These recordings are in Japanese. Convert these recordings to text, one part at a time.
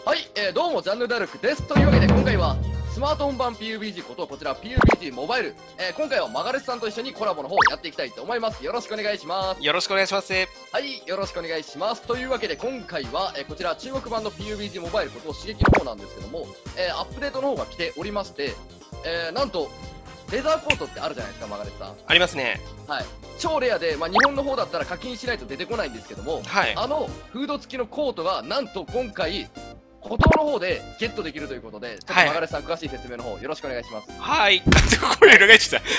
はい、どうもジャンヌダルクです。というわけで今回はスマートフォン版 PUBG ことこちら PUBG モバイル、今回はマガレスさんと一緒にコラボの方をやっていきたいと思います。よろしくお願いします。 よろしくお願いします。 はい、よろしくお願いします。というわけで今回は、こちら中国版の PUBG モバイルこと刺激の方なんですけども、アップデートの方が来ておりまして、なんとレザーコートってあるじゃないですか、マガレスさん。 ありますね。 はい、超レアで、日本の方だったら課金しないと出てこないんですけども、 はい。 あのフード付きのコートがなんと今回孤島の方でゲットできるということで、ちょっとマガレスさん、詳しい説明の方よろしくお願いします。 はい。声裏返っちゃった。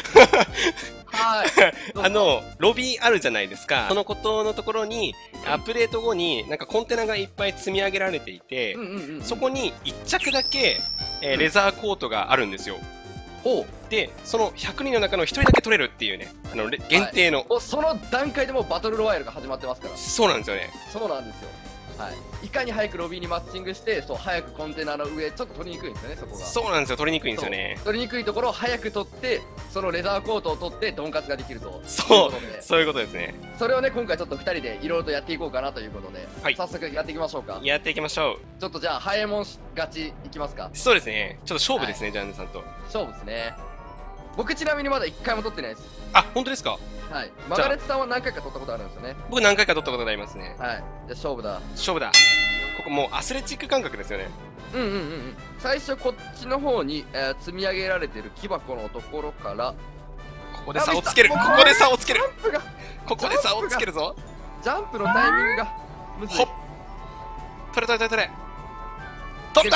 はい。 ロビーあるじゃないですか。そのことのところに、アップデート後に、なんかコンテナがいっぱい積み上げられていて、そこに1着だけ、レザーコートがあるんですよ。で、その100人の中の1人だけ取れるっていうね、限定の、 はい、その段階でもうバトルロワイヤルが始まってますから。 そうなんですよね。 そうなんですよ。はい、いかに早くロビーにマッチングして、そう早くコンテナの上、ちょっと取りにくいんですよね、そこが。 そうなんですよ、取りにくいんですよね。 取りにくいところを早く取って、そのレザーコートを取って、ドンカツができると。 そう、そういうことですね。 それをね、今回ちょっと2人でいろいろとやっていこうかなということで、はい、早速やっていきましょうか。 やっていきましょう。 ちょっとじゃあ、早いもん勝ちいきますか。 そうですね、ちょっと勝負ですね、はい、ジャンヌさんと。 勝負ですね。僕ちなみにまだ1回も取ってないです。 あ、本当ですか。 はい。マガレツさんは何回か取ったことあるんですよね。 僕何回か取ったことがありますね。 はい。じゃあ勝負だ。 勝負だ。ここもうアスレチック感覚ですよね。 最初こっちの方に、積み上げられてる木箱のところから、 ここで差をつける。ここで差をつける。ここで差をつけるぞ。 ジャンプのタイミングがむずい。 ほっ。取れ。取った取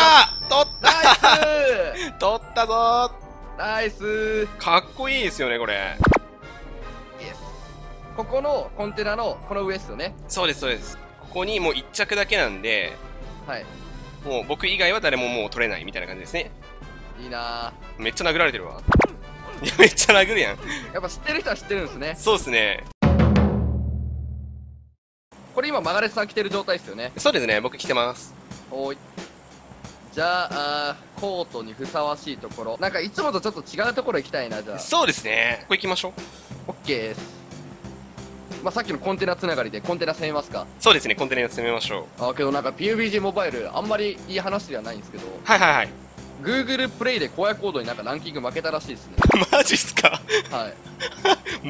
ったぞー。 ナイス。 かっこいいですよね、これ。 ここのコンテナのこの上ですよね。 そうです、そうです。ここにもう1着だけなんで、 はい。 もう僕以外は誰ももう取れないみたいな感じですね。 いいなぁ。めっちゃ殴られてるわ。いや、めっちゃ殴るやん。 やっぱ知ってる人は知ってるんですね。 そうですね。 これ今、マガレツさん着てる状態ですよね。 そうですね、僕着てます。 おい。じゃあ、コートにふさわしいところ。なんかいつもとちょっと違うところ行きたいな、じゃあ。 そうですね。ここ行きましょう。 オッケーです。さっきのコンテナつながりでコンテナ攻めますか。 そうですね、コンテナ攻めましょう。けどなんか PUBG モバイルあんまりいい話ではないんですけど、 はい。 Google プレイで荒野コードになんかランキング負けたらしいですね。 マジっすか。 はい。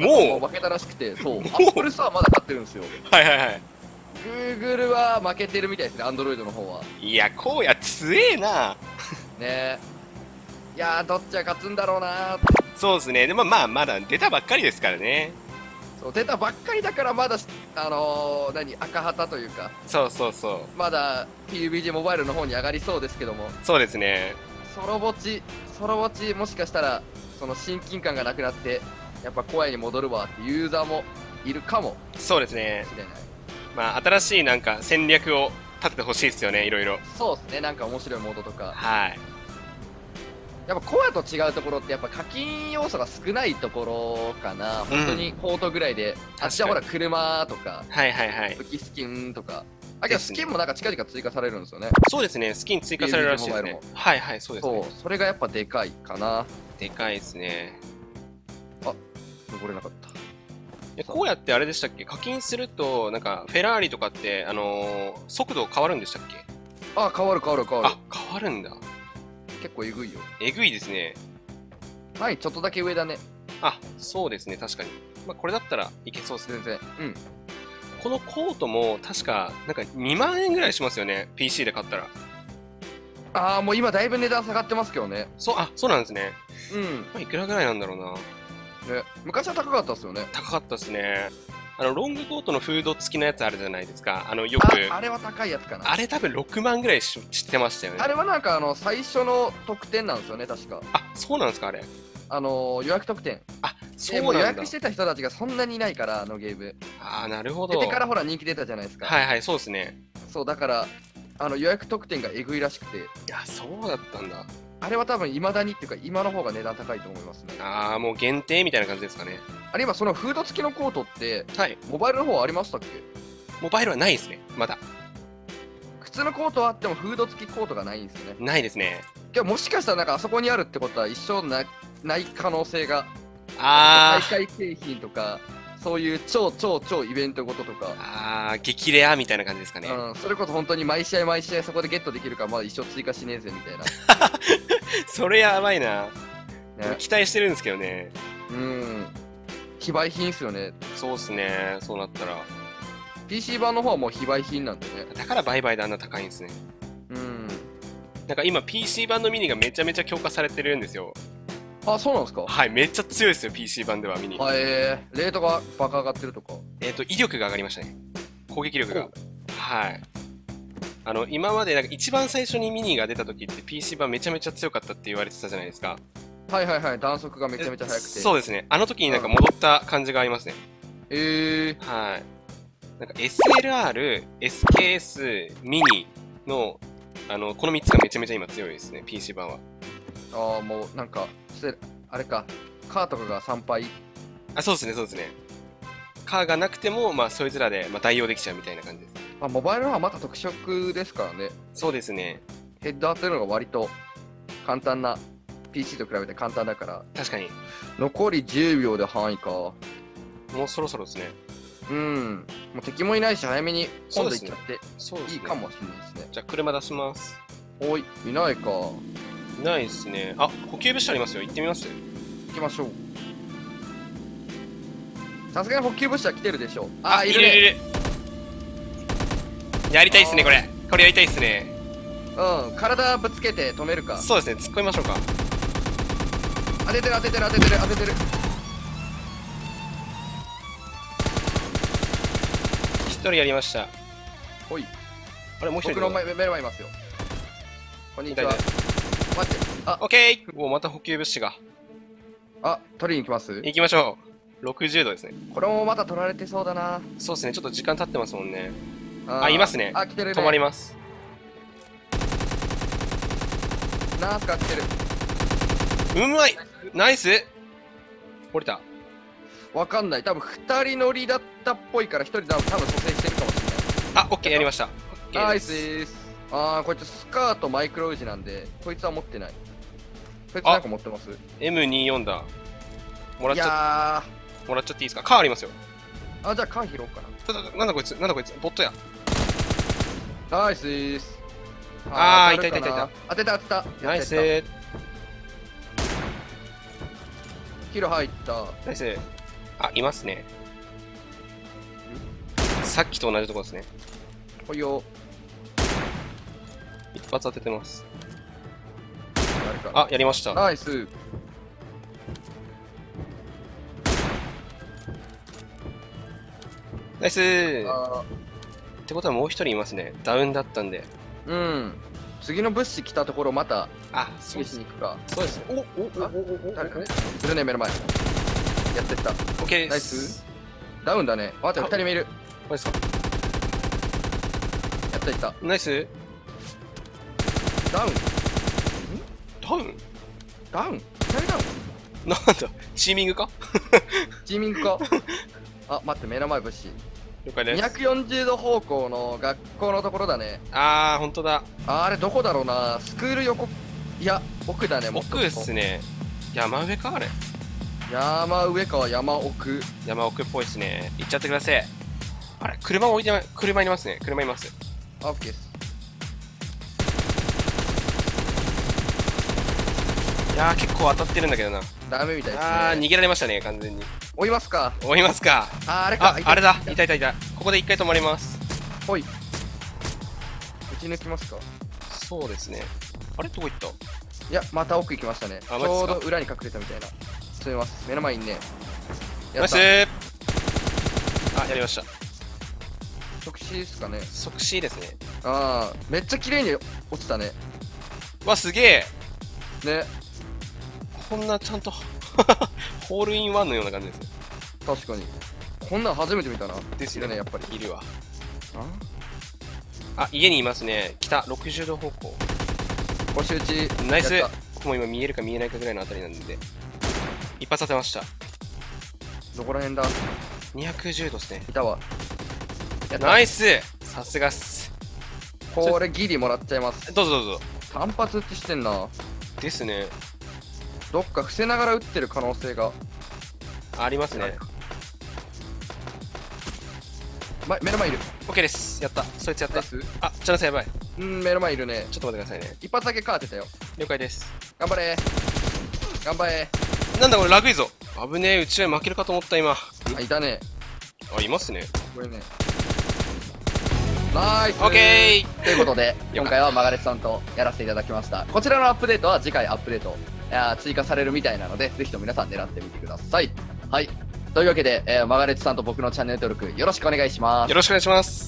もう負けたらしくて、そう。Apple ストアまだ勝ってるんですよ。 はい。 Google は負けてるみたいですね、Android の方は。 いや、こうやって強えな。 ねえ。いやー、どっちが勝つんだろうなー。 そうですね。でもまだ出たばっかりですからね。 そう、出たばっかりだからまだ、赤旗というか。 そう。 まだ PUBG モバイルの方に上がりそうですけども。 そうですね。 ソロボチ、もしかしたら、その親近感がなくなって、やっぱ怖いに戻るわっていうユーザーもいるかも。 そうですね。新しいなんか戦略を立ててほしいですよね、いろいろ。 そうですね、なんか面白いモードとか。 はい。 やっぱ荒野と違うところって、やっぱ課金要素が少ないところかな。本当にコートぐらいで。あっちはほら、車とか。武器スキンとか。けどスキンもなんか近々追加されるんですよね。 そうですね、スキン追加されるらしいですね。はい、そうですね。 そう、それがやっぱでかいかな。 でかいですね。 あ、登れなかった。 こうやってあれでしたっけ、課金すると、なんか、フェラーリとかって、速度変わるんでしたっけ。 あ、変わる。 あ、変わるんだ。 結構えぐいよ。 えぐいですね。 はい、ちょっとだけ上だね。 あ、そうですね、確かに。これだったらいけそうですね。 全然。 このコートも、確か、なんか2万円ぐらいしますよね、PC で買ったら。 もう今だいぶ値段下がってますけどね。 そうなんですね。いくらぐらいなんだろうな。 ね、昔は高かったっすよね。 高かったっすね。ロングコートのフード付きのやつあるじゃないですか。よく。 あれは高いやつかな。 あれ多分6万ぐらい知ってましたよね。 あれはなんか最初の特典なんですよね、確か。 あ、そうなんですか、あれ。 予約特典。 あ、そうなんだ。 予約してた人たちがそんなにいないから、ゲーム。 なるほど。 出てからほら人気出たじゃないですか。 はい、そうですね。 そう、だから、予約特典がえぐいらしくて。いや、そうだったんだ。 あれは多分未だにっていうか、今の方が値段高いと思いますね。 もう限定みたいな感じですかね。 あれ今そのフード付きのコートって、 はい。 モバイルの方ありましたっけ？ モバイルはないですね、まだ。 普通のコートはあってもフード付きコートがないんですよね。 ないですね。 いや、もしかしたらなんかあそこにあるってことは一生ない可能性が。 大会景品とか、 そういう超イベントごととか。 ああ、激レアみたいな感じですかね。 うん、それこそ本当に毎試合そこでゲットできるから、まあ一生追加しねえぜみたいな。 それやばいな。 ね、 期待してるんですけどね。 非売品っすよね。 そうっすね、そうなったら。 PC 版の方はもう非売品なんでね。 だから売買であんな高いんですね。なんか今 PC 版のミニがめちゃめちゃ強化されてるんですよ。 あ、そうなんですか？ はい、めっちゃ強いですよ、PC 版ではミニ。 レートがバカ上がってるとか。 威力が上がりましたね。攻撃力が。はい。今までなんか一番最初にミニが出た時って PC 版めちゃめちゃ強かったって言われてたじゃないですか。 はいはいはい、弾速がめちゃめちゃ速くて。 そうですね。あの時になんか戻った感じがありますね。はい。なんか SLR、SKS、ミニの、この3つがめちゃめちゃ今強いですね、PC 版は。 ああ、もうなんか、あれか、カーとかが3敗。 あ、そうですね、そうですね。カーがなくても、まあ、そいつらで、まあ、代用できちゃうみたいな感じです。 まあ、モバイルはまた特色ですからね。 そうですね。 ヘッド当てるのが割と簡単な、PC と比べて簡単だから。 確かに。 残り10秒で範囲か。 もうそろそろですね。 もう敵もいないし、早めに今度行っちゃって、いいかもしれないですね。 じゃあ、車出します。 おい、いないか。 いないですね。あ、補給物資ありますよ。行ってみます？ 行きましょう。さすがに補給物資は来てるでしょう。 あ、いるね。やりたいっすね、これ。これやりたいっすね。 体ぶつけて止めるか。 そうですね、突っ込みましょうか。 当ててる。 一人やりました。 ほい。 あれ、もう一人。 僕の目の前いますよ。こんにちは。待って。 オッケー。お、また補給物資が。 あ、取りに行きます？ 行きましょう。60度ですね。 これもまた取られてそうだな。 そうですね、ちょっと時間経ってますもんね。あ、いますね。 あ、来てるね。 止まります。 なんすか来てる。 うまい。ナイス。降りた。 わかんない。多分2人乗りだったっぽいから1人多分蘇生してるかもしれない。 あ、オッケー、やりました。 ナイスです。こいつスカートマイクロウジなんで、こいつは持ってない。こいつなんか持ってます？ M24 だ。もらっちゃっていいですか？カーありますよ。 あ、じゃあカー拾おうかな。 なんだこいつ、ボットや。 ナイスです。 あー、いた。 当てた。 ナイス。 キル入った。 ナイス。あ、いますね。さっきと同じとこですね。 ほいよ。 一発当ててます。あ、やりました。 ナイス。 ナイスー。ってことはもう一人いますね。ダウンだったんで。 次の物資来たところまた、 そうしに行くか。 そうです。 誰かね。いるね、目の前。やってった。 オッケーです。 ナイス。ダウンだね。待って、2人目いる。 マジですか？ やったいった。 ナイス。 ダウン。 ダウン 2人ダウン。 なんだ、チーミングか？ チーミングか。あ、待って、目の前物資。 了解です。 240度方向の学校のところだね。 ほんとだ。 あれどこだろうな。スクール横、いや、奥だね。 奥っすね。山上かあれ。 山上か山奥。 山奥っぽいっすね。行っちゃってください。あれ、車置いてない。車いますね。車います。 オッケーです。 いやー、結構当たってるんだけどな。 ダメみたいですね。 逃げられましたね、完全に。 追いますか。 追いますか。 あれか。 あれだ。いた。ここで一回止まります。 ほい。打ち抜きますか。 そうですね。あれどこ行った？ いや、また奥行きましたね。ちょうど裏に隠れたみたいな。進めます。目の前にね。 ナイスー。やりました。 即死ですかね。 即死ですね。 めっちゃ綺麗に落ちたね。 わ、すげえ。 ね。 こんなちゃんとホールインワンのような感じですね。 確かに。こんなん初めて見たな。 ですよね、 やっぱり。 いるわ。家にいますね。北、60度方向。 腰打ち。 ナイス。ここも今見えるか見えないかぐらいのあたりなんで。一発当てました。 どこら辺だ？ 210度ですね。 いたわ。 ナイス。さすがっす。 これギリもらっちゃいます。 どうぞ。 単発打ちしてんな。 ですね。 どっか伏せながら打ってる可能性がありますね。 目の前いる。 オッケーです。やった。そいつやった。あ、チャンスやばい。 目の前いるね。 ちょっと待ってくださいね。 一発だけカーてたよ。 了解です。 頑張れ。頑張れ。 なんだこれ、ラグいぞ。危ねえ、うちは負けるかと思った、今。 あ、いたね。 あ、いますね。 これね。ナイス。 オッケー。 ということで、今回はマガレツさんとやらせていただきました。こちらのアップデートは次回アップデート追加されるみたいなので、ぜひとも皆さん狙ってみてください。はい。というわけで、マガレツさんと僕のチャンネル登録よろしくお願いします。 よろしくお願いします。